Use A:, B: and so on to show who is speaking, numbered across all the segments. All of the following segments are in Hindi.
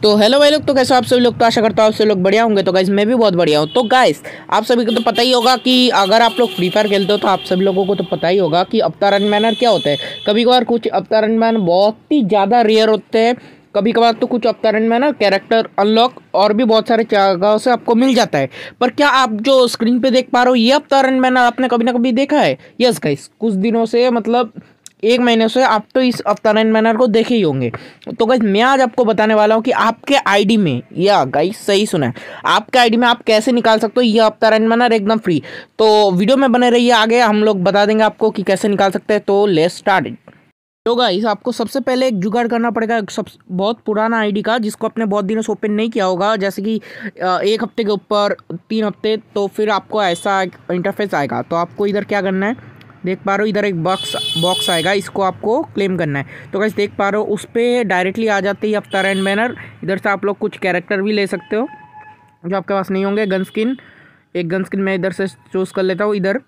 A: तो हेलो भाई लोग, तो कैसे हो आप सभी लोग। तो आशा करता हूँ आप सभी लोग बढ़िया होंगे। तो गाइस मैं भी बहुत बढ़िया हूँ। तो गाइस आप सभी को तो पता ही होगा कि अगर आप लोग फ्री फायर खेलते हो तो आप सभी लोगों को तो पता ही होगा कि अवतार एंड बैनर क्या होता है। कभी कभार कुछ अवतार एंड बैनर बहुत ही ज़्यादा रेयर होते हैं, कभी कभार तो कुछ अवतार एंड बैनर कैरेक्टर अनलॉक और भी बहुत सारे जगहों से आपको मिल जाता है। पर क्या आप जो स्क्रीन पे देख पा रहे हो ये अवतार एंड बैनर आपने कभी ना कभी देखा है? यस गाइस, कुछ दिनों से मतलब एक महीने से आप तो इस अवतार एंड बैनर को देखे ही होंगे। तो गाइस मैं आज आपको बताने वाला हूँ कि आपके आईडी में, या गाइस सही सुना है, आपके आईडी में आप कैसे निकाल सकते हो ये अवतार एंड बैनर एकदम फ्री। तो वीडियो में बने रहिए, आगे हम लोग बता देंगे आपको कि कैसे निकाल सकते हैं। तो लेट्स स्टार्ट इट। तो गाइस आपको सबसे पहले एक जुगाड़ करना पड़ेगा सब बहुत पुराना आईडी का, जिसको आपने बहुत दिनों से ओपन नहीं किया होगा, जैसे कि एक हफ्ते के ऊपर 3 हफ्ते। तो फिर आपको ऐसा इंटरफेस आएगा। तो आपको इधर क्या करना है, देख पा रहे हो इधर एक बॉक्स आएगा, इसको आपको क्लेम करना है। तो गाइस देख पा रहे हो उस पर डायरेक्टली आ जाते ही अवतार एंड बैनर। इधर से आप लोग कुछ कैरेक्टर भी ले सकते हो जो आपके पास नहीं होंगे। गन स्किन, एक गन स्किन मैं इधर से चूज़ कर लेता हूँ इधर।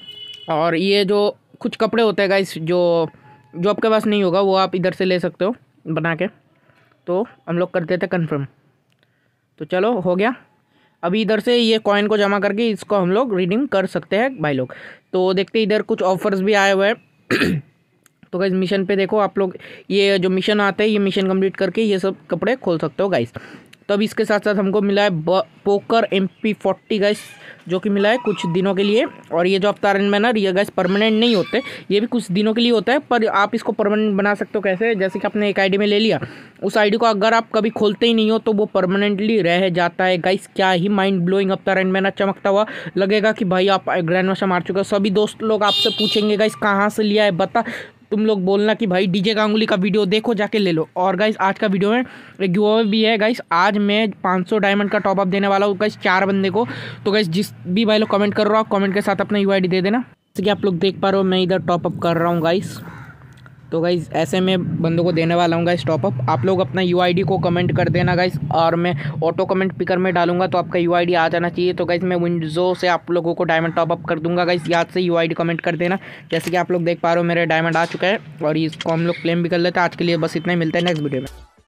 A: और ये जो कुछ कपड़े होते हैं गाइस जो आपके पास नहीं होगा वो आप इधर से ले सकते हो बना के। तो हम लोग कर देते कन्फर्म। तो चलो हो गया। अभी इधर से ये कॉइन को जमा करके इसको हम लोग रिडीम कर सकते हैं भाई लोग। तो देखते इधर कुछ ऑफर्स भी आए हुए हैं। तो गाइस मिशन पे देखो आप लोग, ये जो मिशन आते हैं ये मिशन कंप्लीट करके ये सब कपड़े खोल सकते हो गाइस। तो अब इसके साथ साथ हमको मिला है पोकर MP40 गाइस, जो कि मिला है कुछ दिनों के लिए। और ये जो अवतार एंड बैनर ये गाइस परमानेंट नहीं होते, ये भी कुछ दिनों के लिए होता है। पर आप इसको परमानेंट बना सकते हो कैसे, जैसे कि आपने एक आईडी में ले लिया, उस आईडी को अगर आप कभी खोलते ही नहीं हो तो वो परमानेंटली रह जाता है गाइस। क्या ही mind blowing avatar and banner, चमकता हुआ लगेगा कि भाई आप ग्रैंड मास्टर मार चुके हो। सभी दोस्त लोग आपसे पूछेंगे गाइस कहाँ से लिया है बता, तुम लोग बोलना कि भाई डीजे गांगुली का वीडियो देखो जाके ले लो। और गाइस आज का वीडियो में एक गिव भी है गाइस, आज मैं 500 डायमंड का टॉपअप देने वाला हूँ गाइस 4 बंदे को। तो गाइस जिस भी भाई लोग कमेंट कर रहे हो आप कमेंट के साथ अपना UID दे देना। जैसे कि आप लोग देख पा रहे हो मैं इधर टॉपअप कर रहा हूँ गाइस। तो गाइस ऐसे मैं बंदों को देने वाला हूँ गाइस टॉपअप। आप लोग अपना UID को कमेंट कर देना गाइस, और मैं ऑटो कमेंट पिकर में डालूंगा तो आपका UID आ जाना चाहिए। तो गाइस मैं विंडो से आप लोगों को डायमंड टॉपअप कर दूंगा गाइस, याद से UID कमेंट कर देना। जैसे कि आप लोग देख पा रहे हो मेरे डायमंड आ चुका है और इसको हम लोग क्लेम भी कर लेते हैं। आज के लिए बस इतना ही, मिलता है नेक्स्ट वीडियो में।